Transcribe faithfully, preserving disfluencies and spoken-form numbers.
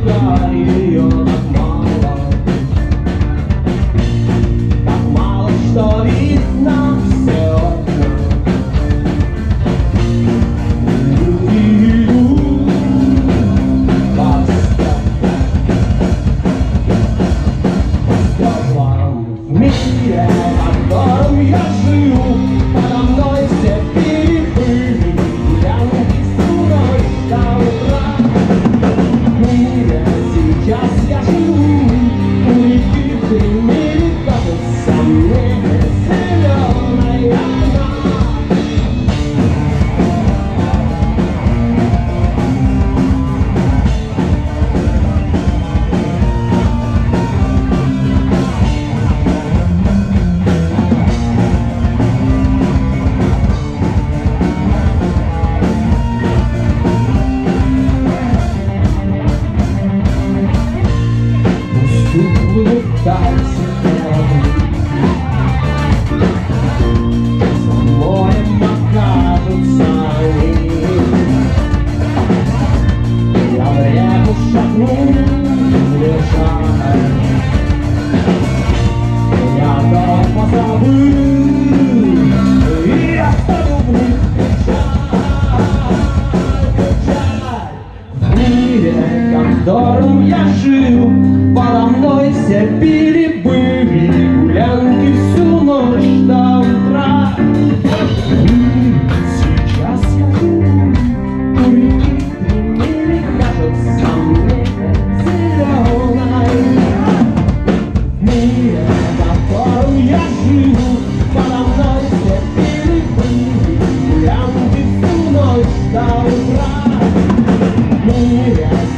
только ее так мало, так мало, что видно все окна. Люди идут по стеклам. В мире, в котором я живу, подо мной все перепыли, гулянки всю ночь до утра. В мире сейчас я живу, у реки в мире кажется мне зеленая она. Улыбайся, за морем покажутся они. Я в реку шагну, лежать. Я дом позабыл, и я стану в них кричать. В мире, в котором я жил, подо мной все пили-были гулянки всю ночь до утра. Сейчас я живу у реки, в мире кажется мне зеленая. В мире, в котором я живу, подо мной все пили-были гулянки всю ночь до утра. В мире